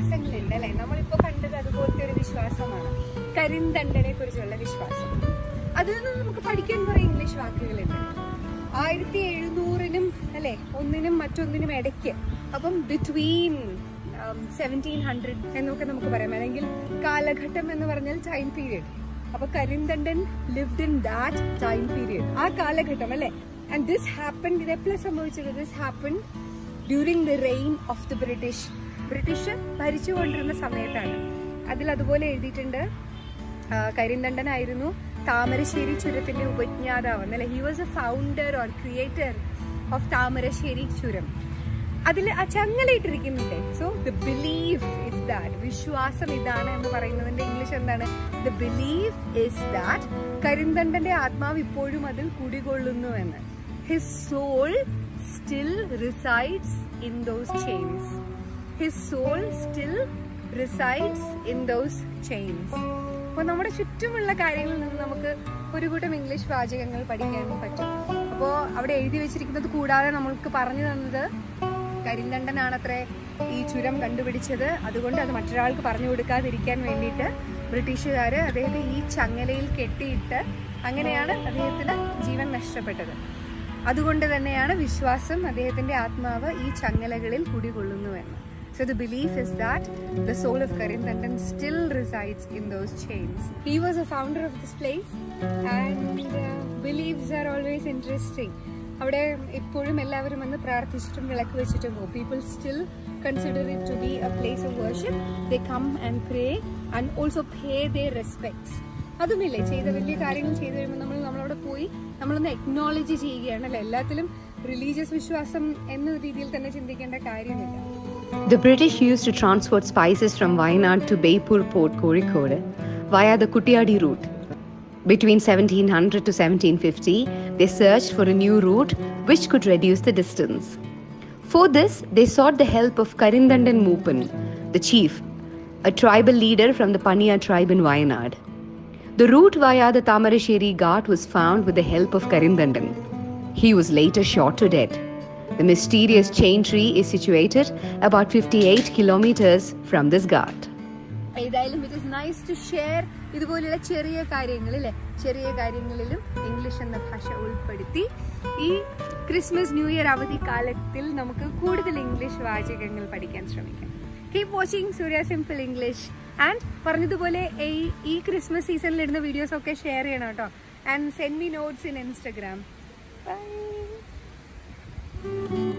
വിശ്വാസങ്ങളുണ്ട് അല്ലെ. നമ്മളിപ്പോ കണ്ടത് അതുപോലത്തെ ഒരു വിശ്വാസമാണ് കരിന്തണ്ടനെ കുറിച്ചുള്ള വിശ്വാസം. അതിൽ നിന്ന് നമുക്ക് പഠിക്കാൻ കുറെ ഇംഗ്ലീഷ് വാക്കുകളുണ്ട്. 1700-നും അല്ലെ ഒന്നിനും മറ്റൊന്നിനും ഇടയ്ക്ക്, അപ്പം ബിറ്റ്വീൻ 1700 എന്നൊക്കെ നമുക്ക് പറയാം, അല്ലെങ്കിൽ കാലഘട്ടം എന്ന് പറഞ്ഞാൽ ടൈം പീരിയഡ്. അപ്പൊ Karinthandan lived in that time period, ആ കാലഘട്ടം അല്ലെ. ആൻഡ് ദിസ് ഹാപ്പൻഡ്, ഇതെപ്പോഴും സംഭവിച്ചത്, this happened during the reign of the British. British ഭരിച്ചുകൊണ്ടിരുന്ന സമയത്താണ്. അതിൽ അതുപോലെ എഴുതിയിട്ടുണ്ട്, കരിന്തണ്ടനായിരുന്നു താമരശ്ശേരി ചുരത്തിന്റെ ഉപജ്ഞാതാവ് എന്നല്ലേ. He was a founder or creator of Thamarassery ചുരം. അതിൽ ആ ചങ്ങലയിട്ടിരിക്കുന്നുണ്ട്. So the belief is that, വിശ്വാസം ഇതാണ് എന്ന് പറയുന്നതിന്റെ ഇംഗ്ലീഷ് എന്താണ്? ദ ബിലീഫ് ഇസ് ദാറ്റ് കരിന്തണ്ടന്റെ ആത്മാവ് ഇപ്പോഴും അതിൽ കുടികൊള്ളുന്നു എന്ന്. His soul still resides in those chains. His soul still resides in those chains. അപ്പോൾ നമ്മുടെ ചുറ്റുമുള്ള കാര്യങ്ങളിൽ നിന്ന് നമുക്ക് ഒരു കൂട്ടം ഇംഗ്ലീഷ് വാചകങ്ങൾ പഠിക്കാനും പറ്റും. അപ്പോൾ അവിടെ എഴുതി വെച്ചിരിക്കുന്നത് കൂടാതെ നമ്മൾക്ക് പറഞ്ഞു തന്നത് കരിന്തണ്ടനാണത്രേ ഈ ചുരം കണ്ടുപിടിച്ചത്. അതുകൊണ്ട് അത് മറ്റൊരാൾക്ക് പറഞ്ഞു കൊടുക്കാതിരിക്കാൻ വേണ്ടിയിട്ട് ബ്രിട്ടീഷുകാർ അദ്ദേഹത്തെ ഈ ചങ്ങലയിൽ കെട്ടിയിട്ട്, അങ്ങനെയാണ് അദ്ദേഹത്തിന് ജീവൻ നഷ്ടപ്പെട്ടത്. അതുകൊണ്ട് തന്നെയാണ് വിശ്വാസം, അദ്ദേഹത്തിന്റെ ആത്മാവ് ഈ ചങ്ങലകളിൽ കുടികൊള്ളുന്നുവെന്ന്. So the belief is that the soul of Karindandan still resides in those chains. He was a founder of this place, and beliefs are always interesting. അവിടെ ഇപ്പോഴും എല്ലാവരും വന്ന് പ്രാർത്ഥിച്ചിട്ടും വിളക്ക് വെച്ചിട്ടും പോകും. People still consider it to be a place of worship. They come and pray and also pay their respects. അതുമില്ലേ, ചെയ്ത വലിയ കാര്യങ്ങൾ ചെയ്തു കഴിയുമ്പോൾ നമ്മളവിടെ പോയി നമ്മളൊന്ന് എക്നോളജി ചെയ്യുകയാണല്ലോ. എല്ലാത്തിലും റിലീജിയസ് വിശ്വാസം എന്ന രീതിയിൽ തന്നെ ചിന്തിക്കേണ്ട കാര്യമില്ല. The British used to transport spices from Wayanad to Beypur Port, Kozhikode, via the Kuttiyadi route. Between 1700 to 1750, they searched for a new route which could reduce the distance. For this, they sought the help of Karindandan Moopan, the chief, a tribal leader from the Paniya tribe in Wayanad. The route via the Tamarasheri Ghat was found with the help of Karindandan. He was later shot to death. The mysterious chain tree is situated about 58 kilometers from this ghat. ഏതായാലും it is nice to share ഇതുപോലുള്ള ചെറിയ കാര്യങ്ങൾ അല്ലേ. ചെറിയ കാര്യങ്ങളിലും English എന്ന ഭാഷ ഉൾപ്പെടുത്തി ഈ ക്രിസ്മസ് ന്യൂ ഇയർ അവധി കാലത്തിൽ നമുക്ക് കൂടുതൽ ഇംഗ്ലീഷ് വാചകങ്ങൾ പഠിക്കാൻ ശ്രമിക്കാം. Keep watching Surya simple English. And പറഞ്ഞതുപോലെ ഈ ക്രിസ്മസ് സീസണിൽ ഇടുന്ന വീഡിയോസ് ഒക്കെ ഷെയർ ചെയ്യണം കേട്ടോ. And send me notes in Instagram. Bye.